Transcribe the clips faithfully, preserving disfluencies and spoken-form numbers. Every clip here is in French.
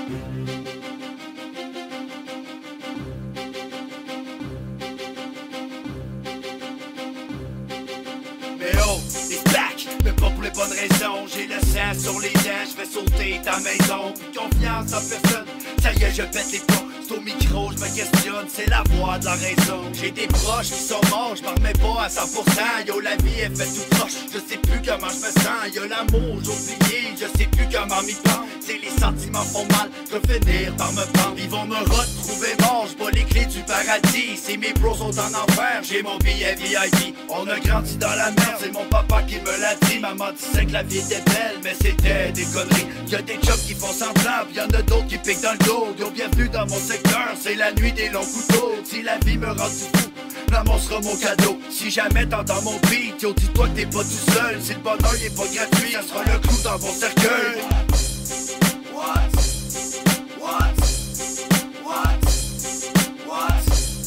Mais oh, it's back, mais pas pour les bonnes raisons. J'ai le sang sur les dents, je vais sauter ta maison. Plus confiance en personne, ça y est, je pète les plombs. C'est au micro, je me questionne, c'est la voix de la raison. J'ai des proches qui sont morts, je m'en remets pas à cent pour cent. Yo, la vie est faite tout proche, je sais plus comment je me sens. Y'a l'amour, j'ai oublié, je sais plus comment m'y prendre. C'est les sentiments font mal, je vais finir par me prendre. Ils vont me retrouver mort, j'bois les clés du paradis. Si mes bros sont en enfer, j'ai mon billet V I P. On a grandi dans la merde, c'est mon papa qui me l'a dit. Maman disait que la vie était belle, mais c'était des conneries. Y'a des jobs qui font semblant, pis y'en a d'autres qui piquent dans le dos. Yo, bienvenue dans mon secteur, c'est la nuit des longs couteaux. Si la vie me rend du fou, l'amour sera mon cadeau. Si jamais t'entends mon beat, yo, dis-toi que t'es pas tout seul. Si le bonheur il est pas gratuit, ça sera le clou dans mon cercueil. What? What? What? What?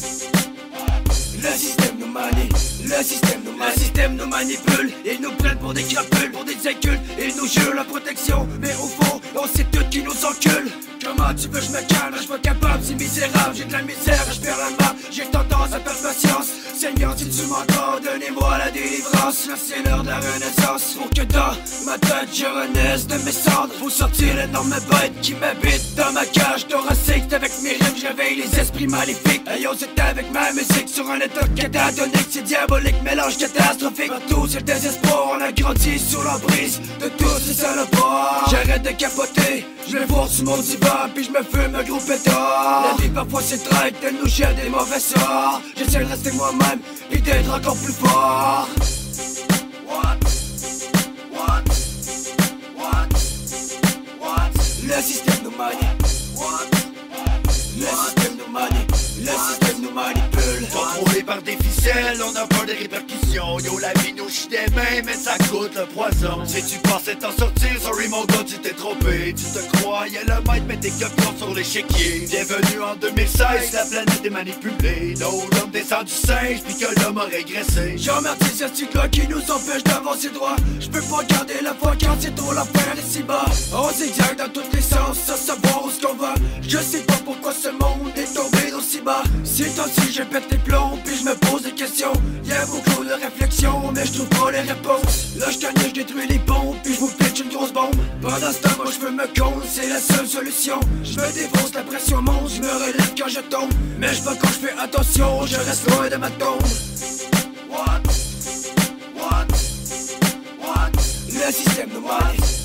Le système nous manie, le système nous manie, le système nous manipule. Ils nous prennent pour des crapules, pour des incultes. Ils nous jurent la protection, mais au fond, on sait tout qui nous enculent. Comment tu veux que je me calme, je suis pas capable, c'est misérable. J'ai de la misère, je perds la main, j'ai tendance à perdre patience. Seigneur, si tu m'entends, donnez-moi la délivrance. Là c'est l'heure de la renaissance, pour que dans ma tête je renaisse de mes cendres. Faut sortir l'énorme bête qui m'habite dans ma cage thoracique. Avec mes rimes, je réveille les esprits maléfiques. Hey yo, c'est avec ma musique sur un état catatonique. C'est diabolique, mélange catastrophique. Partout c'est le désespoir, on a grandi sous l'emprise de tous ces salopards. J'arrête de capoter, je vais voir sur mon divan, puis je me fume un gros pétard. La vie parfois c'est traite, elle nous jette des mauvais sorts. J'essaie de rester moi-même et d'être encore plus fort. What? What? What? What? Le système nous manie. What? Le système nous manie. Le système nous manipule. Contrôlé par des ficelles, on a peur des répercussions. Yo, la vie nous chie des mains, mais ça coûte le poison. Si tu pensais t'en sortir, sorry mon gars, tu t'es trompé. Tu te croyais le maître, mais tes copions sur l'échiquier. Bienvenue en deux mille seize, la planète est manipulée. L'eau, l'homme descend du singe, puis que l'homme a régressé. J'emmerde ces astuces-là qui nous empêchent d'avancer droit. Je peux pas garder la foi quand c'est trop l'affaire ici-bas. On zigzague dans tous les sens, sans savoir où ce qu'on va. Je sais pas pourquoi ce monde est tombé aussi bas. Ces temps-ci je pète les plombs, puis je me pose des questions. Y'a beaucoup de réflexions, mais je trouve pas les réponses. Là je gagne, je détruis les ponts, puis je vous pitch une grosse bombe. Pendant ce temps moi je veux me compte, c'est la seule solution. Je me défonce, la pression monte, je me relève quand je tombe. Mais je vois quand je fais attention, je reste loin de ma tombe. What? What? What? Le système nous manie.